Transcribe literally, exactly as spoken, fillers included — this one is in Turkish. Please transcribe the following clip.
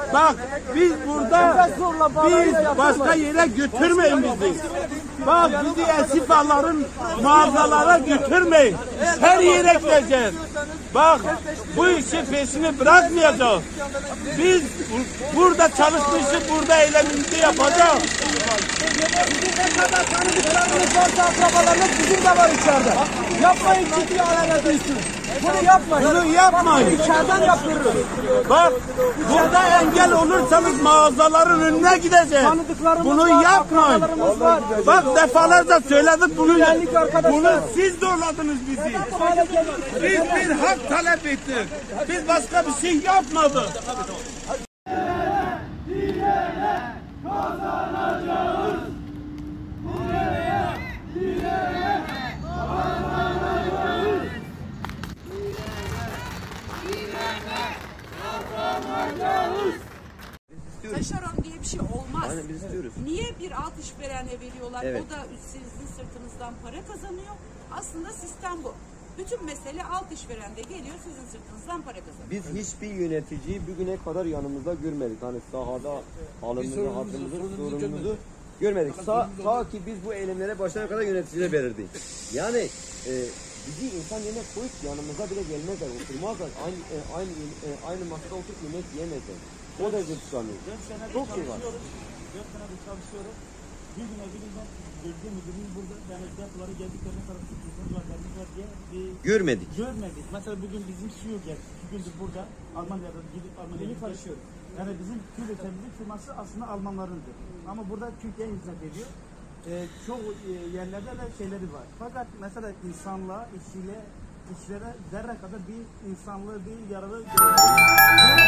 Bak biz burada biz başka yere götürmeyin bizi. Bak bizi Esifa'ların mağazalara götürmeyin. Her yere gideceğiz. Bak bu işin peşini bırakmayacağız. Biz burada çalışmışız, burada eylemimizi yapacağız. Bizim ne kadar tanıdıklarımız varsa akrabalarımız bizim de var içeride. Yapmayın ciddi alana düşsün. Bunu yapmayın. Bunu yapmayın. İçeriden yaptırırız. Bak burada engel olursanız mağazaların önüne gideceğiz. Bunu yapmayın. Bak defalarca söyledik bunu. Bunu siz zorladınız bizi. Biz bir hak talep ettik. Biz başka bir şey yapmadık. Taşeron diye bir şey olmaz. Aynen, biz istiyoruz. Niye bir alt işverene veriyorlar? Evet. O da sizin sırtınızdan para kazanıyor. Aslında sistem bu. Bütün mesele alt işverende geliyor, sizin sırtınızdan para kazanıyor. Biz hiçbir yöneticiyi bugüne kadar yanımızda görmedik. Hani sahada halımızı, hattımızı, sorunumuzu görmedik. Sa ta ki biz bu eylemlere başlayana kadar yöneticiler verirdi. Yani e, bizi insan yerine koyup yanımıza bile gelmezler, oturmazlar. Aynı e, aynı e, aynı masada oturup yemek yiyemezler. O derece tutamıyor. Çok şey var. dört senedir çalışıyoruz. Bir güne bir günden bölge müdürümüz burada. Yani depoları geldiklerine kadar tutuyorsunuz. Gönderdik var diye bir Görmedik. görmedik. Mesela bugün bizim C E O geldi. İki gündür burada. Almanya'da gidip Almanya'ya çalışıyoruz. Yani bizim Türkiye temizlik firması aslında Almanlarındır. Ama burada Türkiye'ye hizmet ediyor. Ee, çoğu e, yerlerde de şeyleri var. Fakat mesela insanlığa, işçiyle, işçilere zerre kadar bir insanlığı, bir yaralı görüyor.